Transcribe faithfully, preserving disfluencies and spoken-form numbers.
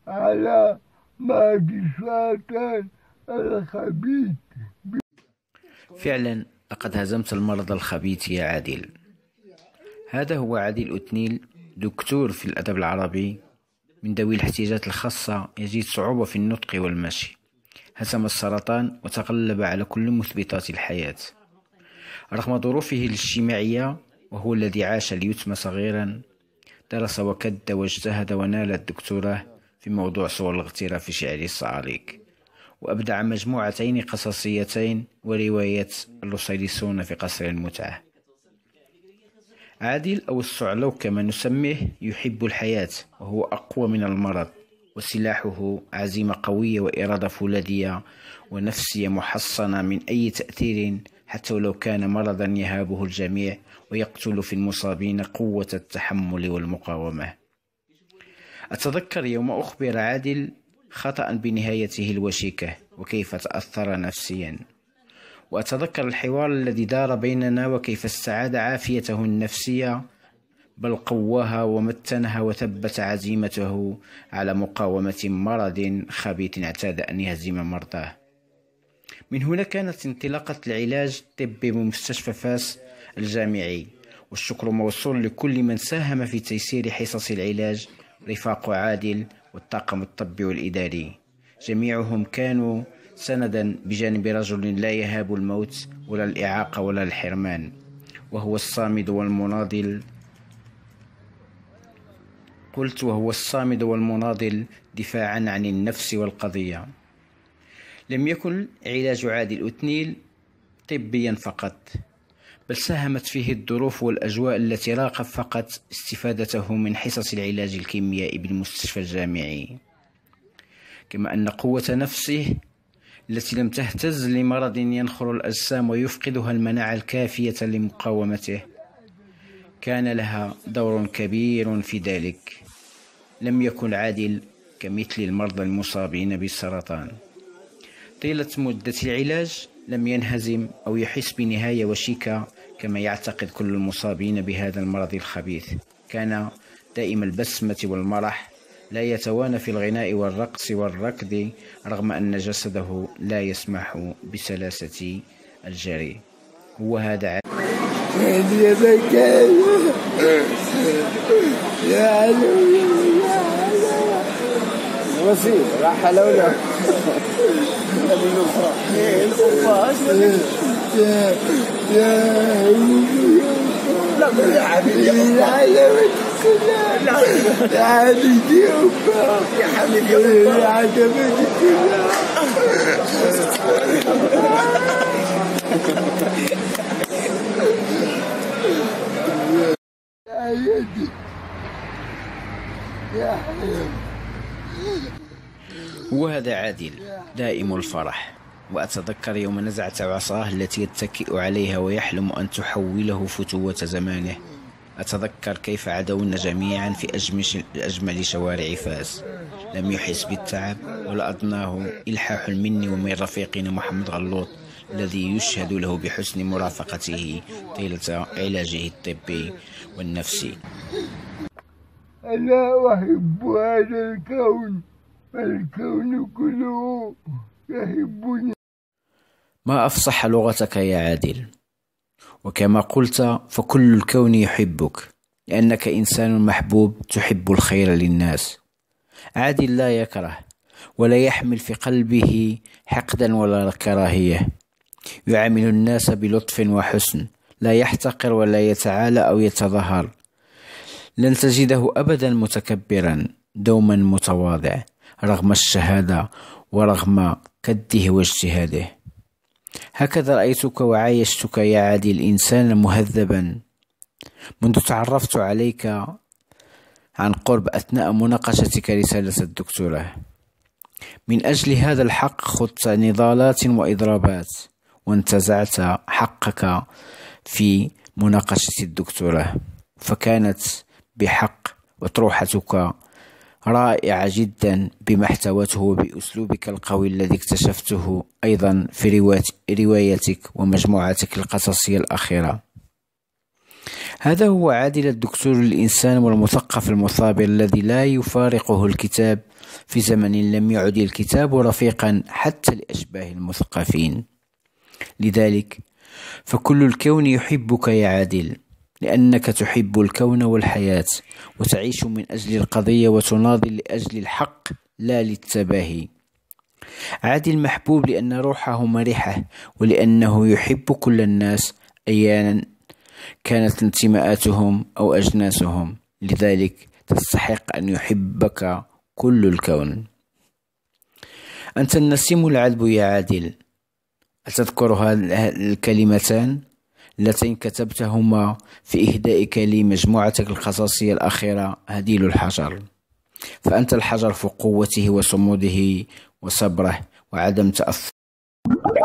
على ماجساتان الخبيث. فعلا لقد هزمت المرض الخبيث يا عادل. هذا هو عادل أوتنيل، دكتور في الأدب العربي من ذوي الاحتياجات الخاصة، يجد صعوبة في النطق والمشي. هزم السرطان وتغلب على كل مثبطات الحياة رغم ظروفه الاجتماعية، وهو الذي عاش اليتم صغيرا. درس وكد واجتهد ونال الدكتوراه في موضوع صور الاغتراب في شعر الصعاليق، وأبدع مجموعتين قصصيتين ورواية اللوسيليسون في قصر المتعة. عادل أو الصعلوك كما نسميه يحب الحياة، وهو أقوى من المرض، وسلاحه عزيمة قوية وإرادة فولاذية ونفسية محصنة من أي تأثير، حتى ولو كان مرضا يهابه الجميع، ويقتل في المصابين قوة التحمل والمقاومة. أتذكر يوم أخبر عادل خطأ بنهايته الوشيكة وكيف تأثر نفسيا، وأتذكر الحوار الذي دار بيننا وكيف استعاد عافيته النفسية، بل قواها ومتنها وثبت عزيمته على مقاومة مرض خبيث اعتاد أن يهزم مرضاه. من هنا كانت انطلاقة العلاج الطبي بمستشفى فاس الجامعي، والشكر موصول لكل من ساهم في تيسير حصص العلاج، رفاق عادل والطاقم الطبي والإداري. جميعهم كانوا سندا بجانب رجل لا يهاب الموت ولا الإعاقة ولا الحرمان، وهو الصامد والمناضل. قلت وهو الصامد والمناضل دفاعا عن النفس والقضية. لم يكن علاج عادل أوتنيل طبيا فقط، بل ساهمت فيه الظروف والأجواء التي راقب فقط استفادته من حصص العلاج الكيميائي بالمستشفى الجامعي، كما أن قوة نفسه التي لم تهتز لمرض ينخر الأجسام ويفقدها المناعة الكافية لمقاومته كان لها دور كبير في ذلك. لم يكن عادل كمثل المرضى المصابين بالسرطان. طيلة مدة العلاج لم ينهزم أو يحس بنهاية وشيكة كما يعتقد كل المصابين بهذا المرض الخبيث. كان دائم البسمة والمرح، لا يتوانى في الغناء والرقص والركض رغم أن جسده لا يسمح بسلاسة الجري. هو هذا عادل. يا مكان يا علو وسيم راح لولا يا حبيبي يا حبيبي يا حبيبي يا حبيبي يا وهذا عادل دائم الفرح. وأتذكر يوم نزعت عصاه التي يتكئ عليها ويحلم أن تحوله فتوة زمانه. أتذكر كيف عدونا جميعا في أجمل شوارع فاس. لم يحس بالتعب ولا أدناه إلحاح مني ومن رفيقنا محمد غلوط، الذي يشهد له بحسن مرافقته طيلة علاجه الطبي والنفسي. أنا أحب هذا الكون، الكون كله يحبني. ما أفصح لغتك يا عادل، وكما قلت فكل الكون يحبك لأنك إنسان محبوب تحب الخير للناس. عادل لا يكره ولا يحمل في قلبه حقدا ولا كراهية، يعامل الناس بلطف وحسن، لا يحتقر ولا يتعالى أو يتظاهر. لن تجده أبدا متكبرا، دوما متواضع رغم الشهادة ورغم كده واجتهاده. هكذا رأيتك وعايشتك يا عادل إنسانا مهذبا منذ تعرفت عليك عن قرب أثناء مناقشتك رسالة الدكتوراه. من أجل هذا الحق خضت نضالات وإضرابات، وانتزعت حقك في مناقشة الدكتوراه، فكانت بحق أطروحتك رائعة جدا بما احتوته وبأسلوبك القوي الذي اكتشفته أيضا في روايتك ومجموعتك القصصية الأخيرة. هذا هو عادل الدكتور الإنسان والمثقف المثابر الذي لا يفارقه الكتاب في زمن لم يعد الكتاب رفيقا حتى لأشباه المثقفين. لذلك فكل الكون يحبك يا عادل، لأنك تحب الكون والحياة وتعيش من أجل القضية وتناضل لأجل الحق لا للتباهي. عادل محبوب لأن روحه مرحة ولأنه يحب كل الناس أيانا كانت انتماءاتهم أو أجناسهم، لذلك تستحق أن يحبك كل الكون. أنت النسيم العذب يا عادل، أتذكر هذه الكلمتان اللتين كتبتهما في إهدائك لمجموعتك القصصية الأخيرة هديل الحجر، فأنت الحجر في قوته وصموده وصبره وعدم تأثره.